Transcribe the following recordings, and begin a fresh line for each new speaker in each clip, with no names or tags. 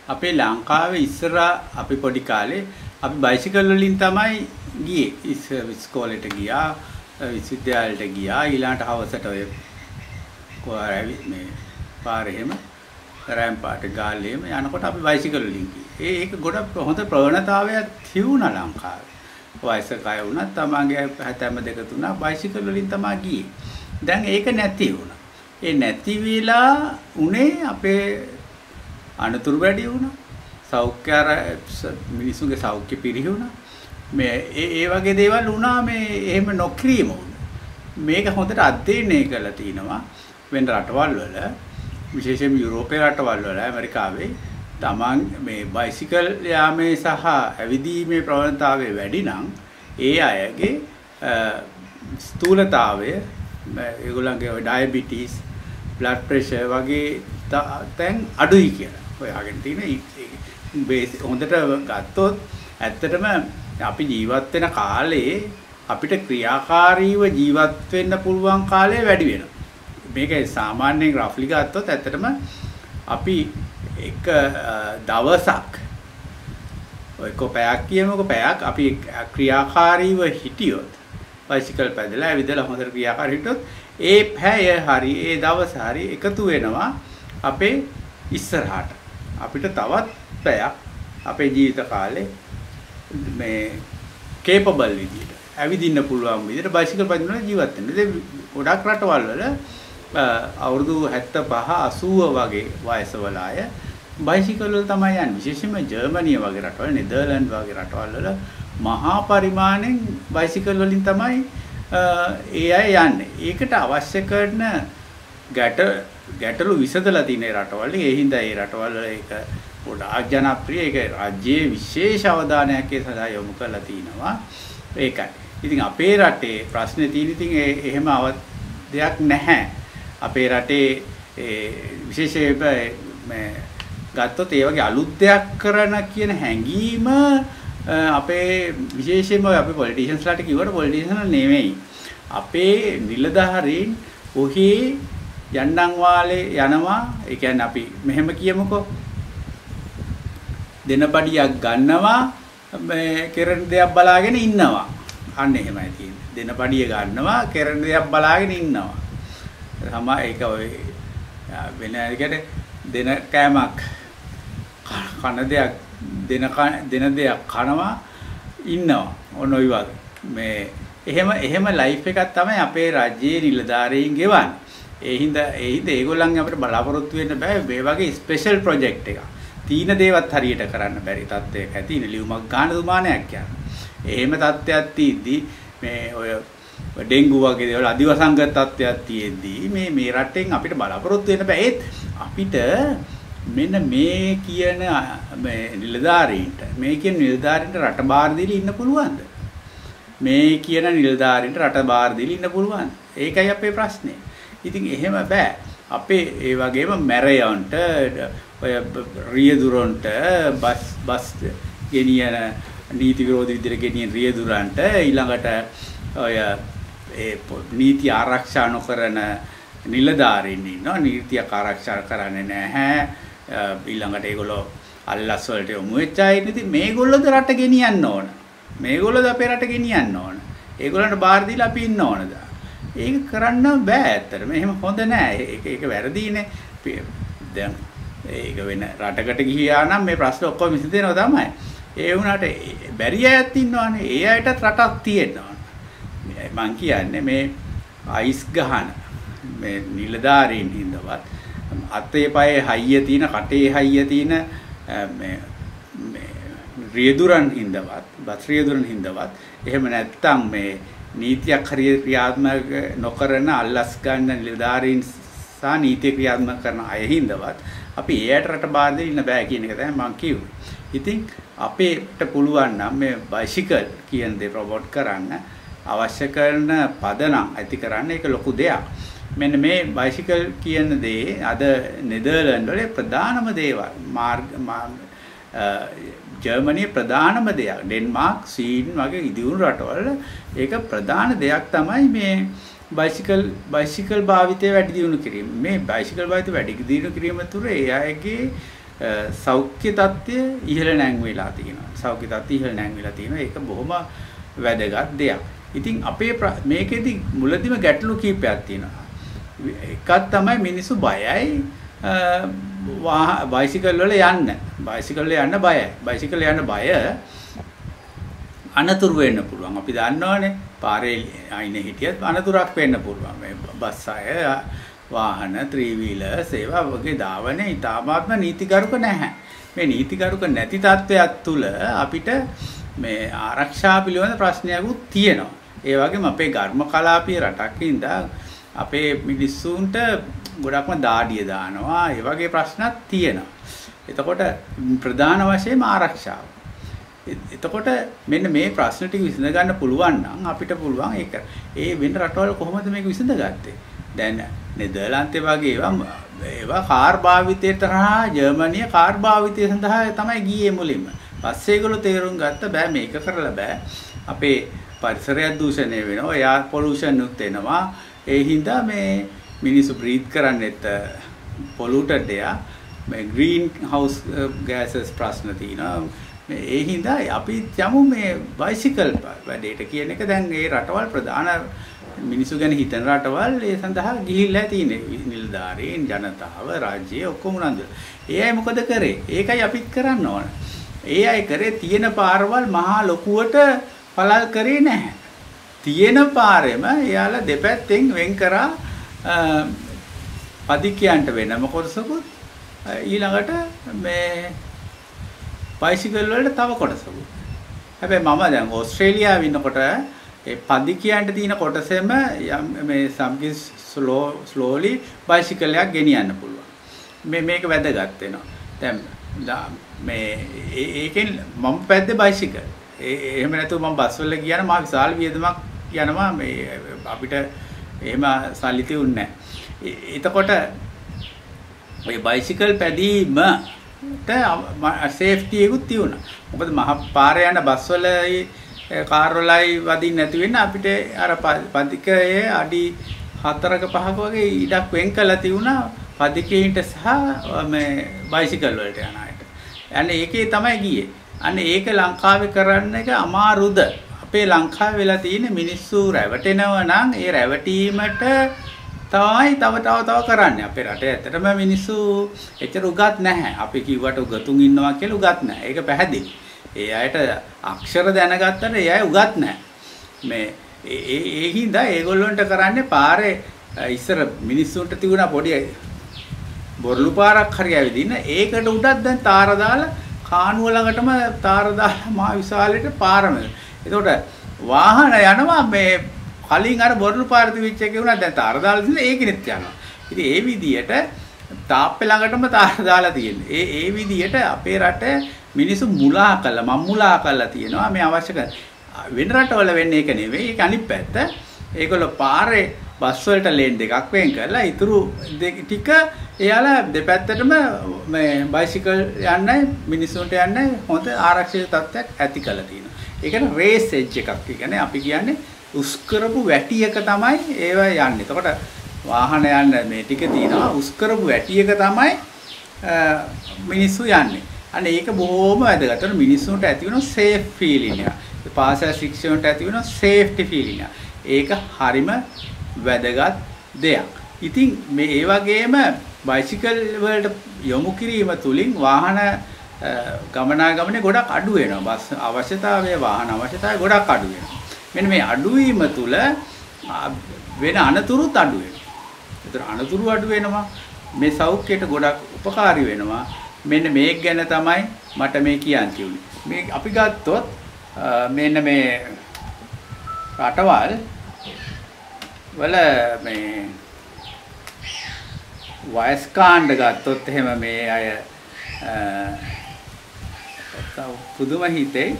අපේ ලංකාවේ ඉස්සර අපි පොඩි කාලේ අපි බයිසිකල් වලින් තමයි ගියේ. ඉස්කෝලේට ගියා, විශ්වවිද්‍යාලයට ගියා. ඊළඟට හවසට ඔය මේ පාරේ හැම රෑම්පාට ගාල්ලේම යනකොට අපි බයිසිකල් වලින් ගියේ. ඒක ගොඩක් හොඳ ප්‍රවණතාවයක් තියුණා ලංකාවේ. වයසක අය වුණත් තමන්ගේ හැතැම්ම දෙක තුන බයිසිකල් වලින් තමයි ගියේ. දැන් ඒක නැති වුණා. ඒ නැති වෙලා උනේ අපේ අනතුරු වැඩි වුණා. සෞඛ්‍ය මිනිසුන්ගේ සෞඛ්‍ය පිරිහුණා. මේ ඒ වගේ දේවල් වුණා මේ එහෙම නොකිරීම වුණා. මේක හොඳට අධ්‍යයනය කරලා තිනවා වෙන රටවල් වල විශේෂයෙන්ම යුරෝපේ රටවල් වල ඇමරිකාවේ තමන් මේ බයිසිකල් යාමේ සහ ඇවිදීමේ ප්‍රවණතාවය වැඩි නම් ඒ අයගේ ස්ථූලතාවය ඒගොල්ලන්ගේ ඩයබටිස් බ්ලඩ් ප්‍රෙෂර් වගේ තැන් අඩුයි කියලා. ඔයාගෙන තියෙන හොඳට ගත්තොත් ඇත්තටම අපි ජීවත් වෙන කාලේ අපිට ක්‍රියාකාරීව ජීවත් වෙන්න පුළුවන් කාලය වැඩි වෙනවා. මේක සාමාන්‍යයෙන් රෆ්ලි ගත්තොත් ඇත්තටම අපි එක දවසක් ඔය කොපයක් කියමුකෝ පැයක් අපි ක්‍රියාකාරීව හිටියොත් බයිසිකල් පැදලා ඇවිදලා හොඳට ක්‍රියාකාරී හිටියොත් ඒ පැය හරි ඒ දවස් හරි එකතු වෙනවා අපේ ඉස්සරහට. අපිට තවත් පැයක් අපේ ජීවිත කාලේ මේ කේපබල් විදියට ඇවිදින්න පුළුවන් විදියට බයිසිකල් පදිනවා ජීවත් වෙන්න. ඉතින් ගොඩක් රටවල් වල අවුරුදු 75 80 වගේ වයසවල අය බයිසිකල් වල තමයි යන්නේ. විශේෂයෙන්ම ජර්මනිය වගේ රටවල, නෙදර්ලන්ඩ් වගේ රටවල් වල මහා පරිමාණයෙන් බයිසිකල් වලින් තමයි ඒ අය යන්නේ. ඒකට අවශ්‍ය කරන ගැටලු විසඳලා තියෙන රටවල. ඒ හින්දා ඒ රටවල ඒක ගොඩාක් ජනප්‍රිය. ඒක රාජ්‍යයේ විශේෂ අවධානයක් ඒ සඳහා යොමු කරලා තිනවා. ඒකයි. ඉතින් අපේ රටේ ප්‍රශ්නේ තියෙන ඉතින් එහෙම දෙයක් නැහැ. අපේ රටේ විශේෂයෙන්ම මේ ගත්තොත් ඒ වගේ අලුත් දෙයක් කරන කියන හැඟීම අපේ විශේෂයෙන්ම අපේ පොලිටිෂියන්ස්ලාට කිව්වට පොලිටිෂියන්ස්ලා නෙමෙයි. අපේ නිලධාරීන් ඔහි යන්නම් වාලේ යනවා. ඒ කියන්නේ අපි මෙහෙම කියමුකෝ. දෙනපඩියක් ගන්නවා මේ කෙරෙන දෙයක් බලාගෙන ඉන්නවා. අන්න එහෙමයි තියෙන්නේ. දෙනපඩිය ගන්නවා කෙරෙන දෙයක් බලාගෙන ඉන්නවා. තමයි ඒක ඔය වෙන එකට දෙන කෑමක් කන දෙයක් දෙන දෙයක් කනවා ඉන්නවා. ඔන්න ඔය වගේ මේ එහෙම ලයිෆ් එකක් තමයි අපේ රාජ්‍යයේ නිලධාරීන් ගෙවන්නේ. ඒ හින්දා ඒගොල්ලන් අපිට බලාපොරොත්තු වෙන්න බෑ මේ වගේ ස්පෙෂල් ප්‍රොජෙක්ට් එකක්. තීන දේවත් හරියට කරන්න බැරි තත්ත්වයක ඇති ලියුමක් ගන්න දුමානයක් යනවා. එහෙම තත්ත්වයක් තියෙද්දි මේ ඔය ඩෙන්ගු වගේ දේවල් අදිවසංගත තත්ත්වයක් තියෙද්දි මේ රටෙන් අපිට බලාපොරොත්තු වෙන්න බෑ. ඒත් අපිට මෙන්න මේ කියන මේ නිලධාරීන්ට රට බාර දීලා ඉන්න පුළුවන්ද? මේ කියන නිලධාරීන්ට රට බාර දීලා ඉන්න පුළුවන්ද? ඒකයි අපේ ප්‍රශ්නේ. ඉතින් එහෙම බෑ. අපේ ඒ වගේම මැරයන්ට ඔය රියදුරන්ට බස් ගෙනියන නීති විරෝධී විදිහට ගෙනියන රියදුරන්ට ඊළඟට ඔය ඒ නීති ආරක්ෂා නොකරන නිලධාරීන් ඉන්නවා. නීතියක් ආරක්ෂා කරන්නේ නැහැ. ඊළඟට ඒගොල්ලෝ අල්ලස් වලට යොමු වෙච්ච අය. ඉතින් මේගොල්ලෝද රට ගෙනියන්න ඕන. මේගොල්ලෝද අපේ රට ගෙනියන්න ඕන. ඒගොල්ලන්ට බාර දීලා අපි ඉන්න ඕනද? ඒක කරන්න බෑ ඇත්තටම. එහෙම හොඳ නෑ. ඒක වැරදීනේ. දැන් ඒක වෙන රටකට ගියා නම් මේ ප්‍රශ්න ඔක්කොම විසඳෙනවා තමයි. ඒ වුණාට බැරි අයත් ඉන්නවනේ. ඒ අයටත් රටක් තියෙනවා. මං කියන්නේ මේ අයිස් ගහන මේ නිලධාරීන් හින්දවත් අතේ පයේ හයිය තියෙන කටේ හයිය තියෙන මේ රියදුරන් හින්දවත් බස් රියදුරන් හින්දවත් එහෙම නැත්තම් මේ නීතියක් හරියට ක්‍රියාත්මක නොකරන අල්ලස් ගන්න නිලධාරීන් සහ නීතිය ක්‍රියාත්මක කරන අය හින්දවත් අපි එයාට රට බාර දෙන්න ඉන්න බෑ කියන එක තමයි මම කිව්වේ. ඉතින් අපේට පුළුවන් නම් මේ බයිසිකල් කියන දේ ප්‍රොමෝට් කරන්න අවශ්‍ය කරන පදනම් ඇති කරන්න ඒක ලොකු දෙයක්. මෙන්න මේ බයිසිකල් කියන දේ අද නෙදර්ලන්ඩ් වල ප්‍රධානම දේවල් ජර්මනියේ ප්‍රධානම දෙයක් ඩෙන්මාර්ක් ස්වීඩන් වගේ ඉදිවුණු රටවල ඒක ප්‍රධාන දෙයක් තමයි මේ බයිසිකල් භාවිතය වැඩි දියුණු කිරීම. මේ බයිසිකල් භාවිතය වැඩි දියුණු කිරීම තුර ඒ අයගේ සෞඛ්‍ය තත්ත්වය ඉහළ නැංවෙලා තියෙනවා. සෞඛ්‍ය තත්ත්වය ඉහළ නැංවෙලා තියෙනවා. ඒක බොහොම වැදගත් දෙයක්. ඉතින් අපේ මේකෙදි මුලදිම ගැටලු කීපයක් තියෙනවා. එකක් තමයි මිනිස්සු බයයි බයිසිකල් වල යන්න. බයිසිකල් වල යන්න බයයි. බයිසිකල් යන්න බය අනතුරු වෙන්න පුළුවන්. අපි දන්නවනේ පාරේ අයිනේ හිටියත් අනතුරක් වෙන්න පුළුවන්. මේ බස් අය වාහන ත්‍රී වීලර් සේවා වගේ ධාවනයේ ඊටාත්ම නීතිගරුක නැහැ. මේ නීතිගරුක නැති තත්ත්වයක් තුල අපිට මේ ආරක්ෂා පිළිබඳ ප්‍රශ්නයක්ත් තියෙනවා. ඒ වගේම අපේ ඝර්ම කලාපීය රටක් ඉඳලා අපේ මිනිස්සුන්ට ගොඩක්ම දාඩිය දානවා. ඒ වගේ ප්‍රශ්නක් තියෙනවා. එතකොට ප්‍රධාන වශයෙන්ම ආරක්ෂාව. එතකොට මෙන්න මේ ප්‍රශ්න ටික විසඳ ගන්න පුළුවන් නම් අපිට පුළුවන් ඒක. ඒ වෙන රටවල කොහොමද මේක විසඳගත්තේ? දැන් නෙදර්ලන්තේ වගේ ඒවා කාර් භාවිතය තරහා ජර්මනිය කාර් භාවිතය සඳහා තමයි ගියේ මුලින්ම. පස්සේ ඒගොල්ලෝ තේරුම් ගත්ත බෑ මේක කරලා බෑ. අපේ පරිසරය දූෂණය වෙනවා, එයාර් පොලියුෂන් උත් එනවා. ඒ හින්දා මේ මිනිස්සු බ්‍රීත් කරන්නේත් පොලියුටඩ් එයා. මේ ග්‍රීන් හවුස් ගෑසස් ප්‍රශ්න තියෙනවා. ඒ හින්දා අපි යමු මේ බයිසිකල් වැඩේට කියන එක දැන් ඒ රටවල් ප්‍රධාන මිනිස්සු ගැන හිතන රටවල් ඒ සඳහා ගිහිල්ලා තියෙන්නේ. නිලධාරීන්, ජනතාව, රාජ්‍යය ඔක්කොම උනන්දු. ඒ අය මොකද කරේ? ඒකයි අපිත් කරන්න ඕන. ඒ අය කරේ තියෙන පාරවල් මහා ලොකුවට පළල් කරේ නැහැ. තියෙන පාරෙම එයාලා දෙපැත්තෙන් වෙන් කරා පදිකයන්ට වෙනම කොටසකුත් ඊළඟට මේ බයිසිකල් වලට තව කොටසකුත්. හැබැයි මම දැන් ඕස්ට්‍රේලියාවේ ඉන්නකොට ඒ පදිකයන්ට තියෙන කොටසෙම මේ සම්කිස් ස්ලෝලි බයිසිකල් එකක් ගෙනියන්න පුළුවන්. මේක වැදගත් වෙනවා. දැන් මේ ඒකෙන් මම පැද්දේ බයිසිකල්. එහෙම නැතුව මම බස් වල ගියා නම් මා විශාල වියදමක් යනවා මේ අපිට එහෙම සල්ලි තියුන්නේ නැහැ. එතකොට ඔය බයිසිකල් පැදීමට සේෆ්ටි එකකුත් තියුණා. මොකද මහ පාරේ යන බස් වල කාර් වලයි වදින්න නැති වෙන්න අපිට අර පදිකයේ අඩි 4ක 5ක වගේ ඉඩක් වෙන් කළා තියුණා පදිකේන්ට සහ මේ බයිසිකල් වලට යන අයට. අනේ ඒකේ තමයි ගියේ. අනේ ඒක ලංකාවේ කරන්න එක අමාරුද? අපේ ලංකාවේ වෙලා තියෙන මිනිස්සු රැවටෙනවා නම් ඒ රැවටීමට තමයි තව කරන්නේ. අපේ රටේ ඇත්තටම මිනිස්සු එච්චර උගත් නැහැ. අපි කිව්වට උගතුන් ඉන්නවා කියලා උගත් නැහැ. ඒක පැහැදිලි. ඒ අයට අක්ෂර දැනගත්තට ඒ අය උගත් නැහැ. මේ ඒ හින්දා ඒගොල්ලන්ට කරන්නේ පාරේ ඉස්සර මිනිස්සුන්ට තිබුණා පොඩි බොරළු පාරක් හරි ඇවිදින්න. ඒකට උඩක් දැන් තාර දාලා කානුව ළඟටම තාර දාලා මහ විශාලෙට පාරම. එතකොට වාහන යනවා මේ කලින් අර බොරළු පාර තිබිච්ච එකේ උනා දැන් තාර දාලා තියෙන ඒකෙනෙත් යනවා. ඉතින් ඒ විදියට තාප්පේ ළඟටම තාර දාලා තියෙන්නේ. ඒ විදියට අපේ රට මිනිස්සු මුලා කළා තියෙනවා මේ අවශ්‍ය වෙන රටවල වෙන්නේ ඒක නෙවෙයි. ඒක අනිත් පැත්ත. ඒගොල්ලෝ පාරේ බස් වලට ලේන් දෙකක් වෙන් කරලා ඉතුරු ටික එයාලා දෙපැත්තටම මේ බයිසිකල් යන්නයි මිනිස්සුන්ට යන්නයි හොඳ ආරක්ෂිත තත්ත්වයක් ඇති කරලා තියෙනවා. ඒකට රේස් එජ් එකක් කියන්නේ අපි කියන්නේ උස් කරපු වැටියක තමයි ඒවා යන්නේ. එතකොට වාහන යන්න මේ ටික තියෙනවා උස් කරපු වැටියක තමයි මිනිස්සු යන්නේ. අනේ ඒක බොහොම වැදගත්. මිනිස්සුන්ට ඇති වෙන සේෆ් ෆීලිං එක. පාසල් ශික්ෂණයට ඇති වෙන සේෆ්ටි ෆීලිං එක. ඒක හරිම වැදගත් දෙයක්. ඉතින් මේ ඒ වගේම බයිසිකල් වලට යොමු කිරීම තුලින් වාහන ගමනාගමනේ ගොඩක් අඩු වෙනවා. බස් අවශ්‍යතාවය වාහන අවශ්‍යතාවය ගොඩක් අඩු වෙනවා. මෙන්න මේ අඩු වීම තුල වෙන අනතුරුත් අඩු වෙනවා. ඒතර අනතුරු අඩු වෙනවා. මේ සෞඛ්‍යයට ගොඩක් උපකාරී වෙනවා. මෙන්න මේක ගැන තමයි මට මේ කියන්න තියුනේ. මේ අපි ගත්තොත් මෙන්න මේ රටවල් වල මේ වයස්කාණ්ඩ ගත්තොත් එහෙම මේ අය පුදුම හිතේ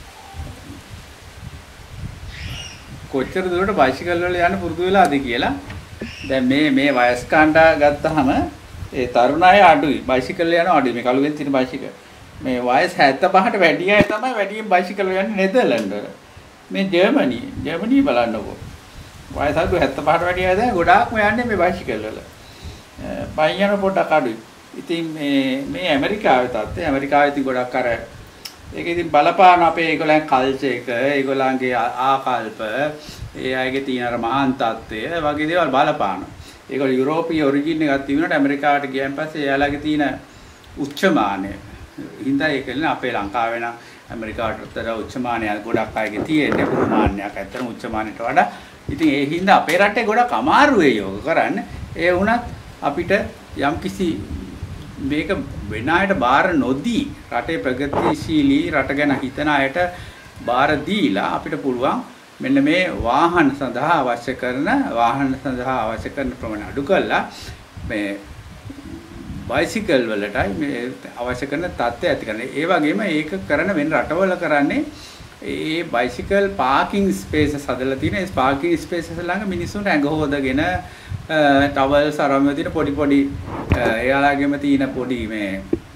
කොච්චර දුරට බයිසිකල් වල යන්න පුරුදු වෙලාද කියලා. දැන් මේ වයස්කාණ්ඩ ගත්තාම ඒ තරුණ අය අඩුයි. බයිසිකල් යන අඩුයි. මේ කළුවෙන් තියෙන බයිසිකල්. මේ වයස 75ට වැඩි අය තමයි වැඩියෙන් බයිසිකල් යන්නේ නෙදර්ලන්ඩ් වල. මේ ජර්මනිය බලන්නකෝ. වයස 75ට වැඩි අය දැන් ගොඩාක්ම යන්නේ මේ බයිසිකල් වල. පයින් යන පොඩ්ඩක් අඩුයි. ඉතින් මේ ඇමරිකාවේ තත්ත්වය ඇමරිකාවේ ඉතින් ගොඩක් අර ඒක ඉතින් බලපාන අපේ ඒගොල්ලන් කල්චර් එක ඒගොල්ලන්ගේ ආකල්ප ඒ අයගේ තියෙන අර මහාන් තත්ත්වය වගේ දේවල් බලපානවා. ඒගොල්ලෝ යුරෝපීය ඔරිජින් එකක් තිබුණාට ඇමරිකාවට ගියන් පස්සේ එයාලගේ තියෙන උච්චමානය හින්දා ඒකෙල්ල අපේ ලංකාවේ නම් ඇමරිකාවටතර උච්චමානයක් ගොඩක් අයගේ තියෙන්නේ පුහුමානයක් ඇත්තටම උච්චමානයට වඩා. ඉතින් ඒ හින්දා අපේ රටේ ගොඩක් අමාරු වෙයි යෝග කරන්න. ඒ වුණත් අපිට යම්කිසි මේක වෙන අයට බාර නොදී රටේ ප්‍රගතිශීලී රට ගැන හිතන අයට බාර දීලා අපිට පුළුවන් මෙන්න මේ වාහන සඳහා අවශ්‍ය කරන ප්‍රමාණය අඩු කරලා මේ බයිසිකල් වලටයි මේ අවශ්‍ය කරන තත්ත්වය ඇති කරන්නේ. ඒ වගේම ඒක කරන වෙන රටවල කරන්නේ ඒ බයිසිකල් පාකින් ස්පේසස් හදලා තියෙන ඒ පාකින් ස්පේසස් ළඟ මිනිස්සුන්ට ඇඟ හොදගෙන ටවල්ස් අරන් තියෙන පොඩි එයාලගෙම තියෙන පොඩි මේ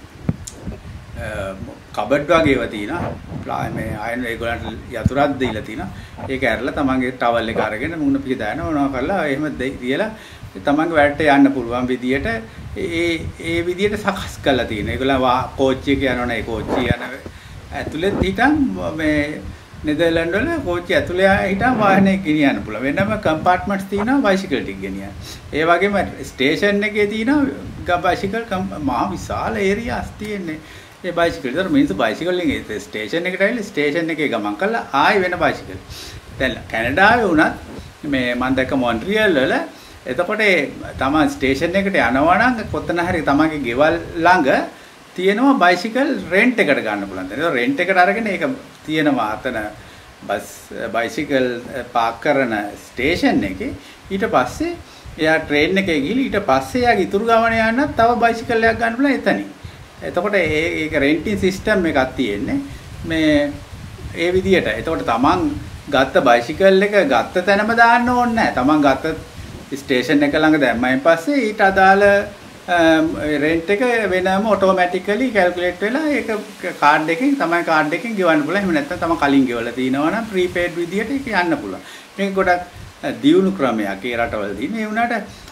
කබඩ් වගේ ඒවා තියෙනවා. මේ අයන ඒගොල්ලන්ට යතුරක් දීලා තියෙනවා. ඒක ඇරලා තමන්ගේ ටවල් එක අරගෙන මුණ පිහ දාන මොනවා කරලා එහෙම තියලා තමන්ගේ වැඩට යන්න පුළුවන් විදියට ඒ විදියට සකස් කරලා තියෙනවා. ඒගොල්ලන් කෝච්චි එක යනවනේ ඒ කෝච්චි යන ඇතුළේ හිටන් මේ නෙදර්ලන්ඩ් වල කෝච්චි ඇතුළේ හිටන් වාහනේ ගෙනියන්න පුළුවන්. වෙනම කම්පාර්ට්මන්ට්ස් තියෙනවා බයිසිකල් ටික ගෙනියන්න. ඒ වගේම ස්ටේෂන් එකේ තියෙනවා බයිසිකල් මහා විශාල ඒරියාස් තියෙන්නේ. ඒ බයිසිකල් දර මිනිස්සු බයිසිකල් එකේ ස්ටේෂන් එකට ඇවිල්ලා ස්ටේෂන් එකේ ගමන් කරලා ආයෙ වෙන බයිසිකල්. දැන් කැනඩාවේ වුණත් මේ මම දැක්ක මොන්ට්‍රියල් වල එතකොට තමන් ස්ටේෂන් එකට යනවා නම් කොතන හරි තමන්ගේ ගෙවල් ළඟ තියෙනවා බයිසිකල් රෙන්ට් එකට ගන්න පුළුවන්. ඒක රෙන්ට් එකට අරගෙන ඒක තියෙනවා අතන බයිසිකල් පාක් කරන ස්ටේෂන් එකේ. ඊට පස්සේ එයා ට්‍රේන් එකේ ගිහලා ඊට පස්සේ එයාගේ ඉතුරු ගමන යන්න තව බයිසිකල් එකක් ගන්න පුළුවන් එතනින්. එතකොට ඒක රෙන්ටින් සිස්ටම් එකක් තියෙන්නේ මේ ඒ විදියට. එතකොට තමන් ගත්ත බයිසිකල් එක ගත්ත තැනම දාන්න ඕනේ නැහැ. තමන් ගත්ත ස්ටේෂන් එක ළඟ දැම්මයින් පස්සේ ඊට අදාළ රෙන්ට් එක වෙනම ඔටෝමැටිකලි කැල්කියුලේට් වෙලා ඒක කාඩ් එකෙන් තමයි කාඩ් එකෙන් ගෙවන්න පුළුවන්. එහෙම නැත්නම් තමයි කලින් ගෙවලා තිනවා නම් ප්‍රීපේඩ් විදියට ඒක යන්න පුළුවන්. මේක ගොඩක් දියුණු ක්‍රමයක් ඒ රටවල තියෙන. ඒ වුණාට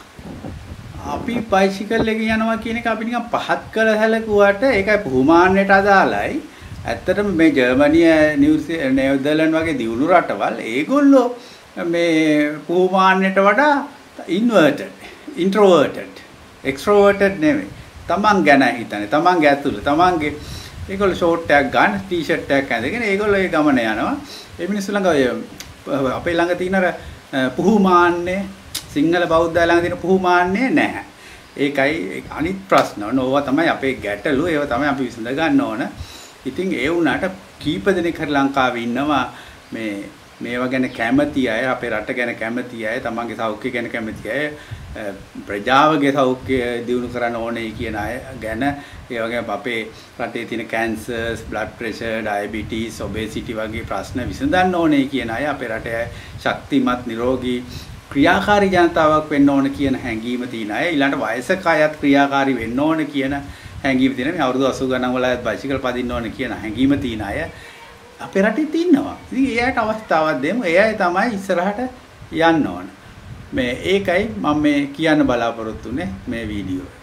අපි බයිසිකල් එකේ යනවා කියන එක අපි නිකන් පහත් කරලා හැලකුවාට ඒකයි පුහුමාන්නයට අදාළයි. ඇත්තටම මේ ජර්මනිය නෙදර්ලන්ඩ් වගේ දියුණු රටවල් ඒගොල්ලෝ මේ පුහුමාන්නයට වඩා ඉන්ට්‍රෝවර්ටඩ් එක්ස්ට්‍රෝවර්ටඩ් නෙමෙයි. තමන් ගැන හිතන්නේ. තමන්ගේ ඇතුළ තමන්ගේ ඒගොල්ලෝ ෂෝට් එකක් ගන්න ටී-ෂර්ට් එකක් ඇඳගෙන ඒගොල්ලෝ ඒ ගමන යනවා. ඒ මිනිස්සු ළඟ අපේ ළඟ තියෙන අර පුහුමාන්නේ සිංහල බෞද්ධය ළඟ තියෙන පුහුමාන්නේ නැහැ. ඒකයි අනිත් ප්‍රශ්න. ඕවා තමයි අපේ ගැටලු. ඒවා තමයි අපි විසඳ ගන්න ඕන. ඉතින් ඒ වුණාට කීප දෙනෙක් හරි ලංකාවේ ඉන්නවා මේවා ගැන කැමති අය, අපේ රට ගැන කැමති අය, තමන්ගේ සෞඛ්‍ය ගැන කැමති අය, ප්‍රජාවගේ සෞඛ්‍ය දියුණු කරන්න ඕනේ කියන අය ගැන, ඒ වගේම අපේ රටේ තියෙන cancers, blood pressure, diabetes, obesity වගේ ප්‍රශ්න විසඳන්න ඕනේ කියන අය, අපේ රටේ ශක්තිමත් නිරෝගී ක්‍රියාකාරී ජනතාවක් වෙන්න ඕන කියන හැඟීම තියෙන අය, ඊළඟ වයසක අයත් ක්‍රියාකාරී වෙන්න ඕන කියන හැඟීම තියෙන, මේ අවුරුදු 80 ගණන් වල බයිසිකල් පදින්න ඕන කියන හැඟීම තියෙන අය අපේ රටේ ඉන්නවා. ඉතින් එයාට අවස්ථාවක් දෙමු. එයා තමයි ඉස්සරහට යන්න ඕන. මේ ඒකයි මම මේ කියන්න බලාපොරොත්තු වෙන්නේ මේ වීඩියෝ.